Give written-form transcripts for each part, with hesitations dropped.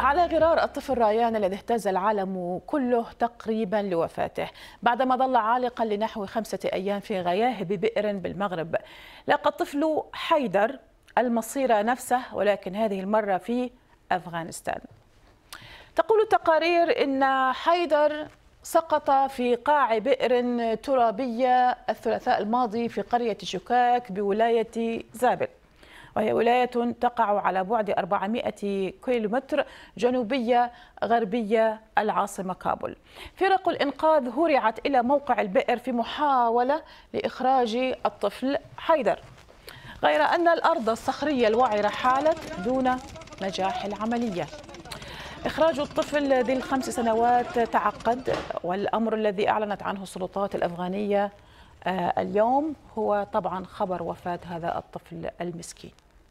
على غرار الطفل ريان الذي اهتز العالم كله تقريبا لوفاته بعدما ظل عالقا لنحو 5 أيام في غياهب بئر بالمغرب. لاقى الطفل حيدر المصير نفسه، ولكن هذه المرة في أفغانستان. تقول التقارير إن حيدر سقط في قاع بئر ترابية الثلاثاء الماضي في قرية شكاك بولاية زابل، وهي ولاية تقع على بعد 400 كيلومتر جنوبية غربية العاصمة كابول. فرق الإنقاذ هرعت إلى موقع البئر في محاولة لإخراج الطفل حيدر، غير أن الأرض الصخرية الوعرة حالت دون نجاح العملية. إخراج الطفل ذي ال5 سنوات تعقد، والأمر الذي أعلنت عنه السلطات الأفغانية اليوم هو طبعا خبر وفاة هذا الطفل المسكين.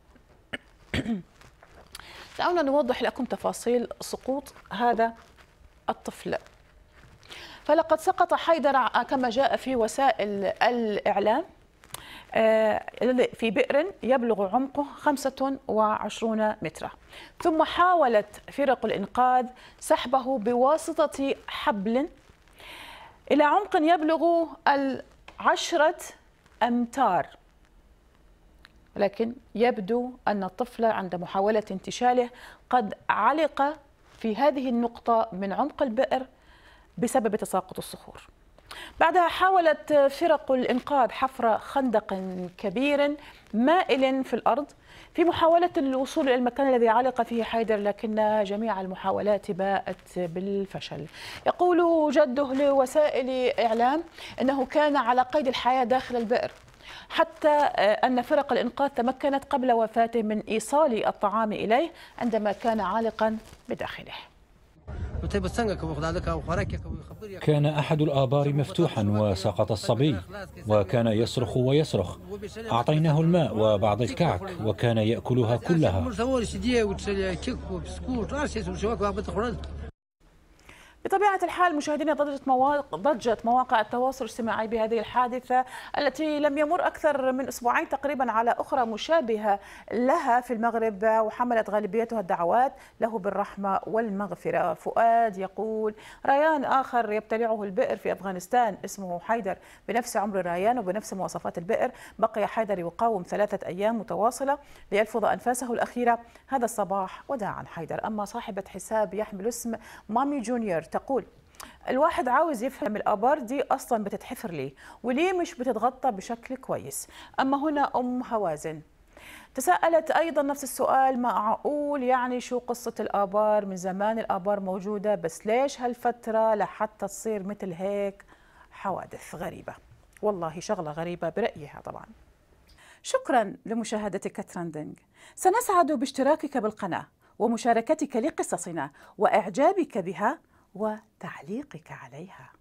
دعونا نوضح لكم تفاصيل سقوط هذا الطفل. فلقد سقط حيدر كما جاء في وسائل الإعلام في بئر يبلغ عمقه 25 مترا، ثم حاولت فرق الإنقاذ سحبه بواسطة حبل إلى عمق يبلغ 10 أمتار، لكن يبدو أن الطفل عند محاولة انتشاله قد علق في هذه النقطة من عمق البئر بسبب تساقط الصخور. بعدها حاولت فرق الإنقاذ حفر خندق كبير مائل في الأرض في محاولة للوصول إلى المكان الذي علق فيه حيدر، لكن جميع المحاولات باءت بالفشل. يقول جده لوسائل إعلام أنه كان على قيد الحياة داخل البئر، حتى أن فرق الإنقاذ تمكنت قبل وفاته من إيصال الطعام إليه عندما كان عالقا بداخله. كان أحد الآبار مفتوحا وسقط الصبي وكان يصرخ ويصرخ. أعطيناه الماء وبعض الكعك وكان يأكلها كلها. بطبيعة الحال مشاهدينا، ضجت مواقع التواصل الاجتماعي بهذه الحادثة التي لم يمر أكثر من أسبوعين تقريبا على أخرى مشابهة لها في المغرب، وحملت غالبيتها الدعوات له بالرحمة والمغفرة. فؤاد يقول: ريان آخر يبتلعه البئر في أفغانستان اسمه حيدر بنفس عمر ريان وبنفس مواصفات البئر. بقي حيدر يقاوم 3 أيام متواصلة ليلفظ أنفاسه الأخيرة هذا الصباح وداعا حيدر. أما صاحبة حساب يحمل اسم مامي جونيور تقول: الواحد عاوز يفهم الآبار دي أصلا بتتحفر ليه وليه مش بتتغطى بشكل كويس. أما هنا أم هوازن تساءلت أيضا نفس السؤال: معقول يعني شو قصة الآبار؟ من زمان الآبار موجودة، بس ليش هالفترة لحتى تصير مثل هيك حوادث غريبة؟ والله شغلة غريبة برأيها طبعا. شكرا لمشاهدتك ترندنج. سنسعد باشتراكك بالقناة ومشاركتك لقصصنا وإعجابك بها وتعليقك عليها.